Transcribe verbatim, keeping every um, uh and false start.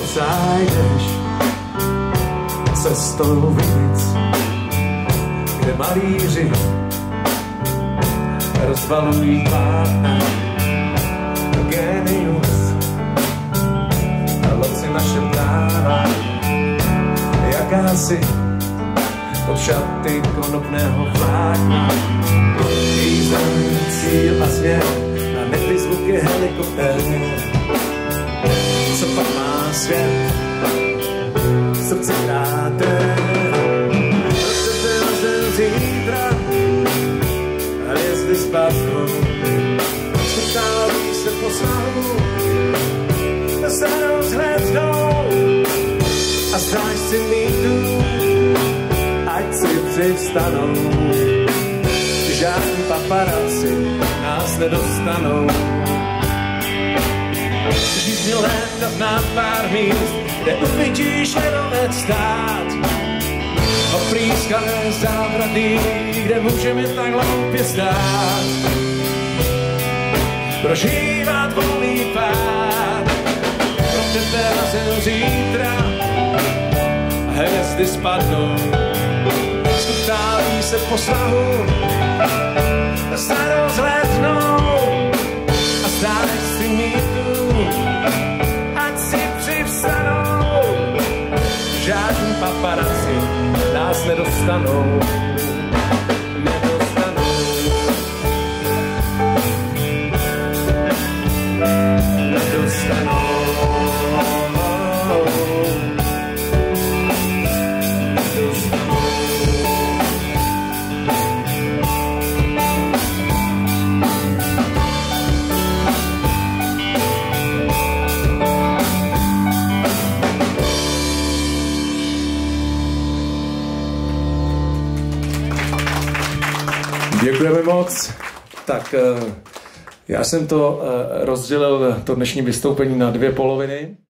zajdeš cestou Vidic, kde malíři rozbalují plátna. Genius loci našeptává, jakási od šaty konopného vlákna. Významný cíl a směr a neby zvuk je helikoptér. Co pak má svět? Srdce kráter. Proto se rozděl zítra, hvězdy spadnou. Schutálí se po svahu, starou zhlédnou a stráž si mýtu, ať si přivstanou. Žádní paparazzi nás nedostanou. Žízní léta znám pár míst, kde uvidíš jedomet stát. Oprýskané zábrady, kde můžeme tak hloupě stát. Prožívat volný pád, pro tebe nazel zítra, hvězdy spadnou. Skutálí se po svahu, starou zhlédnou a stáš si mýtu, ať si přivstanou. Žádní paparazzi nás nedostanou. Nedostanou. Nedostanou. Děkujeme moc. Tak já jsem to rozdělil, to dnešní vystoupení, na dvě poloviny.